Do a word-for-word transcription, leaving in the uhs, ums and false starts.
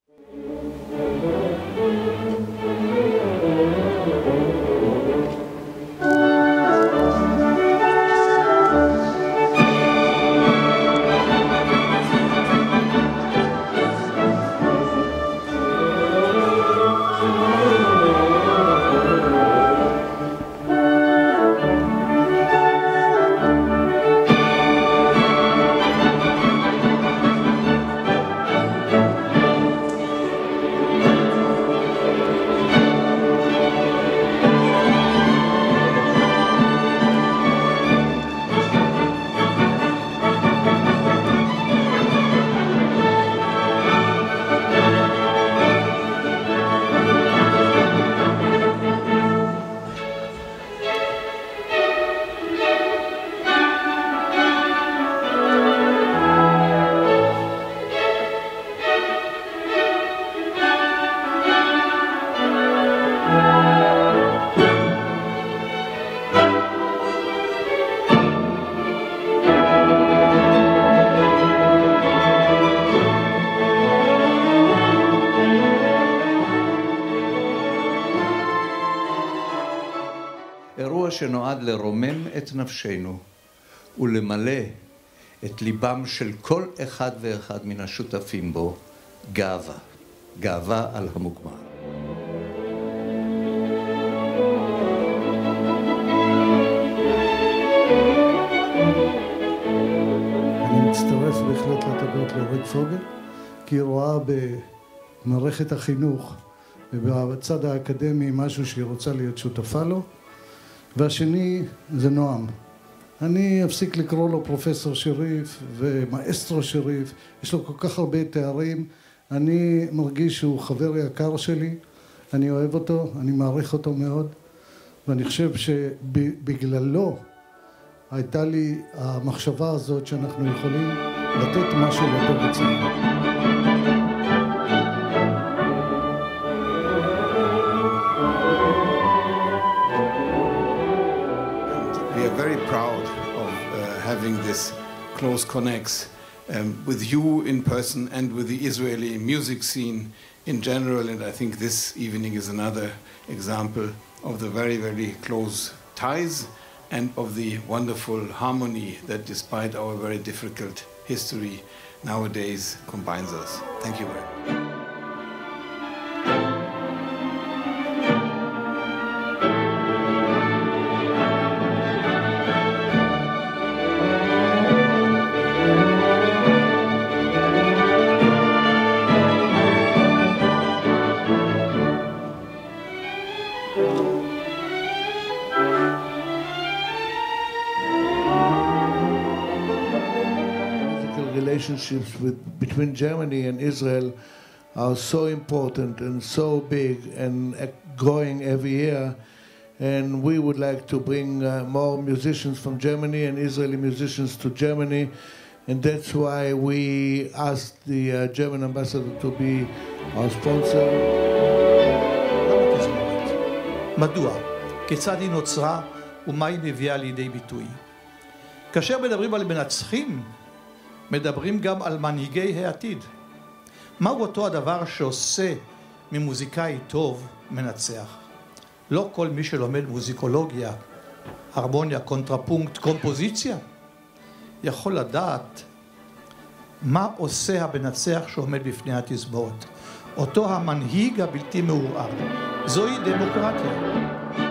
אירוע שנועד לרומם את נפשנו ולמלא את ליבם של כל אחד ואחד מן השותפים בו גאווה, גאווה על המוגמר. אני מצטרף בהחלט לתודות לאורית פוגל, כי היא רואה במערכת החינוך ובצד האקדמי משהו שהיא רוצה להיות שותפה לו. והשני זה נועם. אני אפסיק לקרוא לו פרופסור שריף ומאסטרו שריף, יש לו כל כך הרבה תארים, אני מרגיש שהוא חבר יקר שלי, אני אוהב אותו, אני מעריך אותו מאוד, ואני חושב שבגללו הייתה לי המחשבה הזאת שאנחנו יכולים לתת משהו לדור הצעיר. We are very proud of uh, having this close connects um, with you in person and with the Israeli music scene in general, and I think this evening is another example of the very, very close ties and of the wonderful harmony that, despite our very difficult history, nowadays combines us. Thank you very much. Relationships with, between Germany and Israel are so important and so big and growing every year, and we would like to bring uh, more musicians from Germany and Israeli musicians to Germany, and that's why we asked the uh, German ambassador to be our sponsor. מדוע? כיצד היא נוצרה ומה היא מביאה לידי ביטוי? כאשר מדברים על מנצחים, מדברים גם על מנהיגי העתיד. מהו אותו הדבר שעושה ממוזיקאי טוב מנצח? לא כל מי שלומד מוזיקולוגיה, הרמוניה, קונטרפונקט, קומפוזיציה, יכול לדעת מה עושה המנצח שעומד בפני התזמורת. אותו המנהיג הבלתי מעורער. זוהי דמוקרטיה.